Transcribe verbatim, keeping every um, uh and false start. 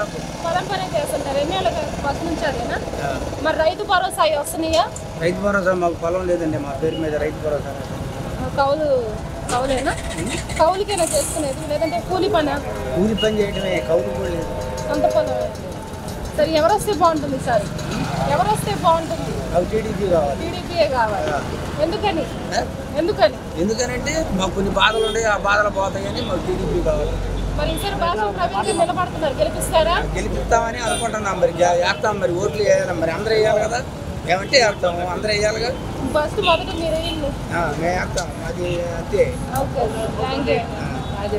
పొలం పనే చేస్తుంటారు ఎన్ని ఏళ్ళ ఫస్ట్ నుంచి అదేనా మరి రైతు భరోసా వస్తున్నాయా రైతు భరోసా మాకు పొలం లేదండి మా పేరు మీద రైతు భరోసా కౌలు కౌలేనా కౌలుకైనా చేసుకునేది లేదంటే కూలి పనా కూలి పని చేయడమే కౌలు కూడా లేదు సొంత పొలం సరే ఎవరు వస్తే బాగుంటుంది సార్ ఎవరు వస్తే బాగుంటుంది అవి టీడీపీ కావాలి టీడీపీయే కావాలి ఎందుకని ఎందుకని ఎందుకనంటే మాకు కొన్ని బాధలు ఉన్నాయి ఆ బాధలు పోతాయని మాకు టీడీపీ కావాలి మరి ఈసారి బాగా ప్రవీణ్ నిలబడుతున్నారు గెలిపిస్తారా గెలిపిస్తామని అనుకుంటున్నాం మరి వేస్తాం మరి ఓట్లు వేయాలి మరి అందరూ వేయాలి కదా ఏమంటే వేస్తాము అందరూ వేయాలిగా ఫస్ట్ మొదట మీరు మేము వేస్తాం అది అంతే ఓకే థ్యాంక్ యూ